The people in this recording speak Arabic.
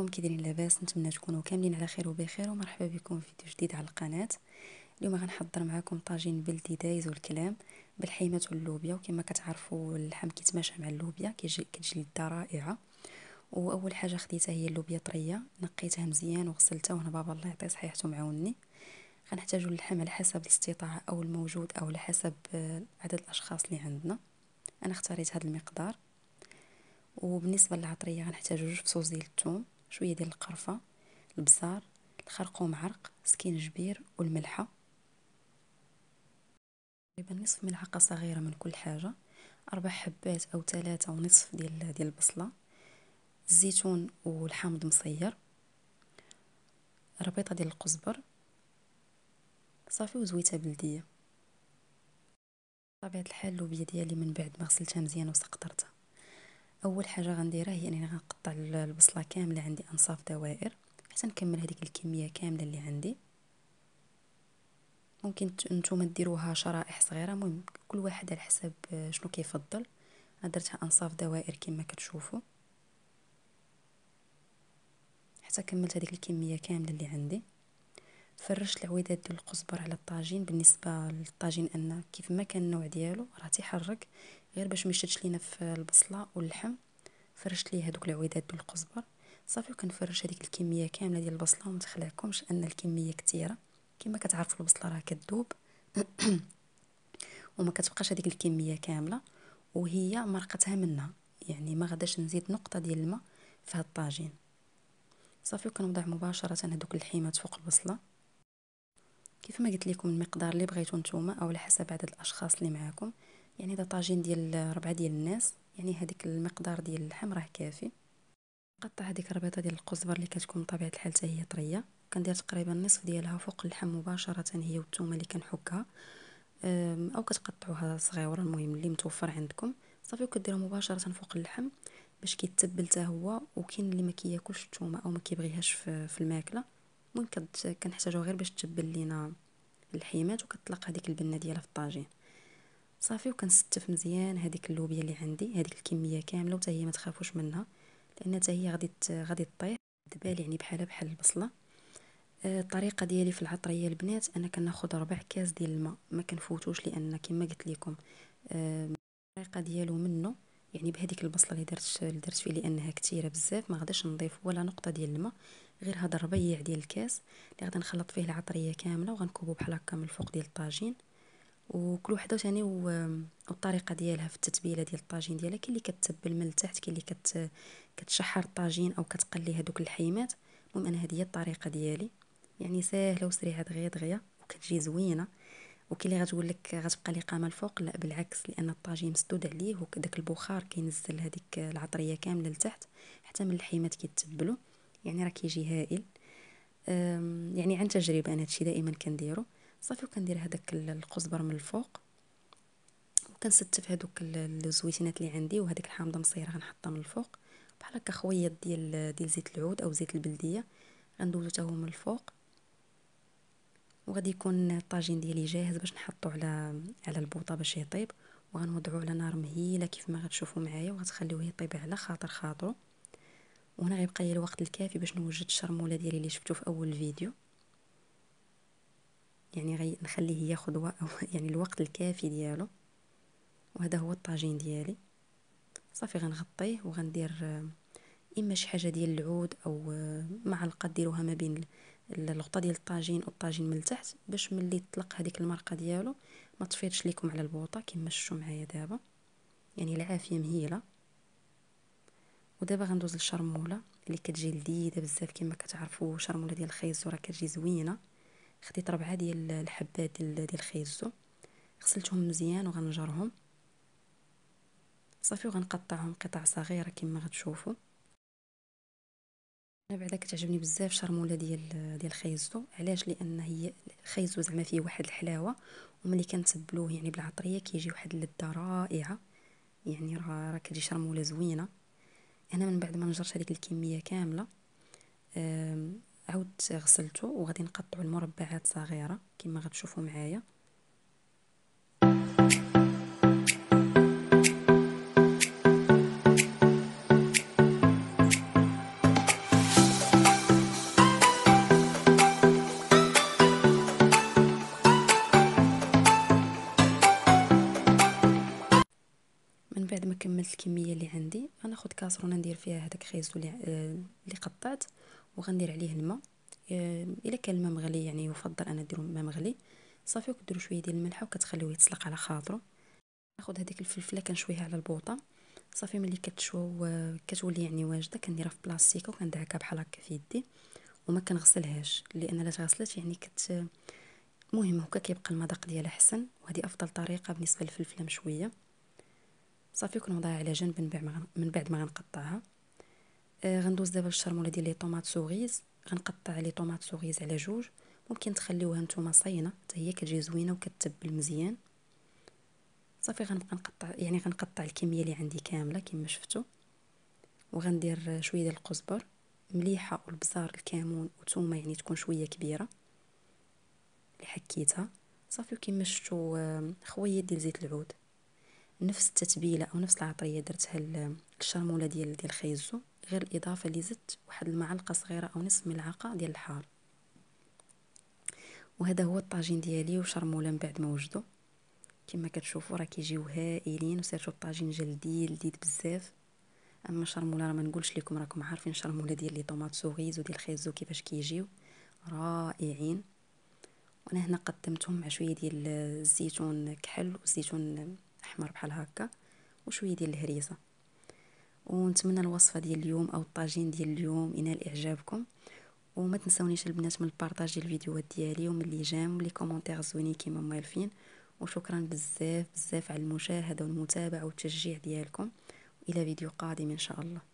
كي دايرين لاباس؟ نتمنى تكونوا كاملين على خير وبخير، ومرحبا بكم في فيديو جديد على القناه. اليوم غنحضر معكم طاجين بلدي دايز والكلام بالحيمات واللوبيا. وكما كتعرفوا اللحم كيتماشى مع اللوبيا، كتجي لذه رائعه. واول حاجه خديتها هي اللوبيا طريه، نقيتها مزيان وغسلتها، وهنا بابا الله يعطيه صحيحته معاوني. غنحتاجوا اللحم على حسب الاستطاعه او الموجود، او على حسب عدد الاشخاص اللي عندنا. انا اختاريت هذا المقدار. وبالنسبه للعطريه غنحتاجوا 2 فصوص ديال الثوم، شويه ديال القرفه، البزار، الخرقوم عرق، سكينجبير والملحه، تقريبا نصف ملعقه صغيره من كل حاجه، 4 حبات او 3.5 ديال البصله، الزيتون والحامض مصير، ربيطه ديال القزبر صافي، وزويته بلديه. بطبيعه الحال اللوبيا ديالي من بعد ما غسلتها مزيان وسقطرتها، اول حاجه غنديرها هي انني غنقطع البصله كامله عندي انصاف دوائر حتى نكمل هذيك الكميه كامله اللي عندي. ممكن نتوما ديروها شرائح صغيره، المهم كل واحد على حسب شنو كيفضل. انا درتها انصاف دوائر كما كتشوفوا حتى كملت هذيك الكميه كامله اللي عندي. فرشت العويدات ديال القزبر على الطاجين. بالنسبه للطاجين ان كيف ما كان النوع ديالو راه تيحرك، غير باش ما يشدش لينا في البصله واللحم، فرشت ليه هذوك العويدات ديال القزبر صافي. وكنفرش هذيك الكميه كامله ديال البصله، وما تخلعكمش ان الكميه كثيره. كما كتعرفوا البصله راه كتذوب وما كتبقاش هذيك الكميه كامله، وهي مرقتها منها، يعني ما غاداش نزيد نقطه ديال الماء في هذا الطاجين صافي. وكنوضع مباشره هذوك اللحيمات فوق البصله. كيف ما قلت لكم المقدار اللي بغيتو نتوما، او على حسب عدد الاشخاص اللي معاكم. يعني هذا طاجين ديال 4 ديال الناس، يعني هذيك المقدار ديال اللحم راه كافي. نقطع هذيك الربيطه ديال القزبر اللي كتكون بطبيعه الحال حتى هي طريه، كندير تقريبا نصف ديالها فوق اللحم مباشره، هي والثومه اللي كنحكها، او كتقطعوها صغيره، المهم اللي متوفر عندكم صافي. وكديروها مباشره فوق اللحم باش كيتبل حتى هو. وكاين اللي ما كياكلش الثومه او ما كيبغيهاش في الماكله، المهم كنحتاجو غير باش تبل لينا الحيمات وكتطلق هذيك البنه ديالها في الطاجين صافي. وكنستف مزيان هذيك اللوبيا اللي عندي، هذيك الكميه كامله، وتا هي ما تخافوش منها لان تا هي غادي تطيح دبال، يعني بحال البصله. الطريقه ديالي في العطريه البنات، انا كناخذ 4 كاس ديال الماء، ما كنفوتوش، لان كما قلت لكم الطريقه ديالو منه، يعني بهذيك البصله اللي درت فيه لانها كثيره بزاف، ما غاداش نضيف ولا نقطه ديال الماء، غير هذا الربيع ديال الكاس اللي غادي نخلط فيه العطريه كامله، وغنكبو بحال هكا من الفوق ديال الطاجين. وكل وحده ثاني والطريقه ديالها في التتبيله ديال الطاجين ديالها. كاين اللي كتبل من التحت، كاين اللي كتشحر الطاجين او كتقلي هذوك الحيمات. المهم انا هذه هي الطريقه ديالي، يعني ساهله وسريعه دغيا دغيا، وكتجي زوينه. وكاين اللي غتقول لك غتبقى لي قامه الفوق، لا بالعكس، لان الطاجين مسدود عليه وداك البخار كينزل هذيك العطريه كامله لتحت حتى من الحيمات كيتبلوا، يعني راه كيجي هائل. يعني عن تجربه انا هادشي دائما كنديرو صافي. وكندير هذاك القزبر من الفوق، وكنستف هذوك الزويتينات اللي عندي، وهذيك الحامضه مصيره غنحطها من الفوق بحال هكا خويط ديال زيت العود او زيت البلديه، غندوزو حتى هو من الفوق. وغادي يكون الطاجين ديالي جاهز باش نحطو على البوطه باش يطيب، وغنوضعو على نار مهيله كيف ما غتشوفوا معايا، وغتخليوه يطيب على خاطرو. وهنا غيبقى لي الوقت الكافي باش نوجد الشرموله ديالي اللي شفتو في اول الفيديو، يعني نخليه ياخذ يعني الوقت الكافي ديالو. وهذا هو الطاجين ديالي صافي. غنغطيه وغندير اما شي حاجه ديال العود او معلقه ديروها ما بين الغطا ديال الطاجين والطاجين من التحت، باش ملي تطلق هذيك المرقه ديالو ما تفيضش لكم على البوطه كما شفتوا معايا دابا، يعني العافيه مهيله. ودابا غندوز للشرموله اللي كتجي لذيذه بزاف. كما كتعرفوا شرموله ديال الخيزو راه كتجي زوينه. خديت 4 ديال الحبات ديال الخيزو، غسلتهم مزيان وغنجرهم صافي، وغنقطعهم قطع صغيره كما غتشوفوا. انا بعدا كتعجبني بزاف شرموله ديال الخيزو. علاش؟ لان هي الخيزو زعما فيه واحد الحلاوه، وملي كنتبلوه يعني بالعطريه كيجي واحد اللذه رائعه، يعني راه كتجي شرموله زوينه. انا من بعد ما نجرت هذيك الكميه كامله عاودت غسلته، وغادي نقطعو المربعات صغيره كما غتشوفوا معايا. بعد ما كملت الكميه اللي عندي غناخد كاسرونه ندير فيها هذاك خيزو اللي قطعت، وغندير عليه الماء. الا كان الماء مغلي يعني يفضل انا نديرو الماء مغلي صافي، وكديروا شويه ديال الملح وكتخليوه يتسلق على خاطرو. ناخد هذيك الفلفله كنشويها على البوطه صافي، ملي كتشوى كتولي يعني واجده كنديرها في بلاستيكه وكندعكها بحال هكا في يدي، وما كنغسلهاش لان الا تغسلت يعني المهم هكا كيبقى المذاق ديالها حسن، وهذه افضل طريقه بالنسبه للفلفله مشويه. صافي كنوضعها على جنب من بعد ما غنقطعها. غندوز دابا للشرموله ديال لي طوماط سوغيز. غنقطع لي طوماط سوغيز على جوج، ممكن تخليوها نتوما صاينه حتى هي كتجي زوينه وكتبل مزيان. صافي غنبقى نقطع يعني غنقطع الكميه اللي عندي كامله كما شفتوا، وغندير شويه ديال القزبر، مليحه والبزار الكمون وثومه يعني تكون شويه كبيره اللي حكيتها. صافي وكما شفتوا خويه ديال زيت العود، نفس التتبيله او نفس العطريه درتها للشرموله ديال الخيزو، غير الاضافه اللي زدت واحد المعلقه صغيره او نصف ملعقه ديال الحار. وهذا هو الطاجين ديالي وشرموله من بعد ما وجدوا. كما كتشوفوا راه كيجيو هائلين، وسيرتو الطاجين جا لذيذ بزاف. اما الشرموله راه ما نقولش لكم، راكم عارفين الشرموله ديال لي طوماط سوغيز وديال الخيزو كيفاش كيجيو رائعين. وانا هنا قدمتهم مع شويه ديال الزيتون كحل والزيتون احمر بحال هكا وشويه ديال الهريسه. ونتمنى الوصفه ديال اليوم او الطاجين ديال اليوم ينال اعجابكم، وما تنسونيش البنات من البارطاج ديال الفيديوهات ديالي ومن لي جيم ولي كومونتير زوينين كيما موالفين. وشكرا بزاف على المشاهده والمتابعه والتشجيع ديالكم، والى فيديو قادم ان شاء الله.